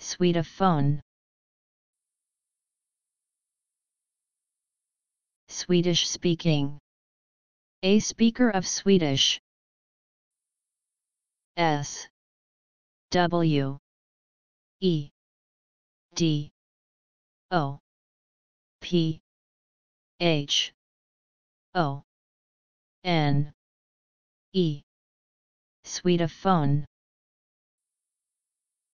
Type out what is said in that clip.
Swedophone. Swedish speaking. A speaker of Swedish. S W E D O P H O N E. Swedophone.